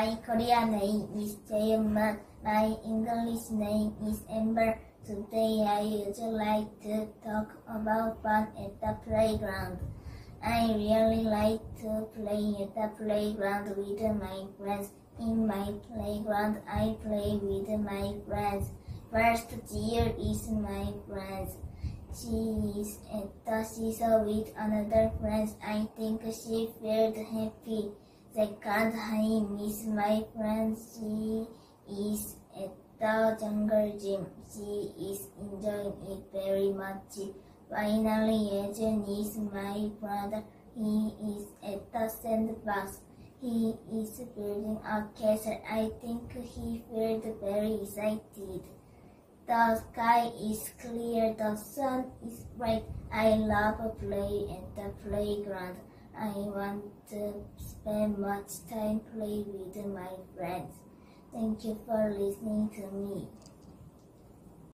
My Korean name is Jaeman. My English name is Amber. Today I would like to talk about fun at the playground. I really like to play at the playground with my friends. In my playground, I play with my friends. First, Jill is my friend. She is at the seesaw with another friend. I think she felt happy. Second, I miss my friend. She is at the jungle gym. She is enjoying it very much. Finally, Eugene is my brother. He is at the sandbox. He is building a castle. I think he felt very excited. The sky is clear. The sun is bright. I love playing at the playground. I want to spend much time playing with my friends. Thank you for listening to me.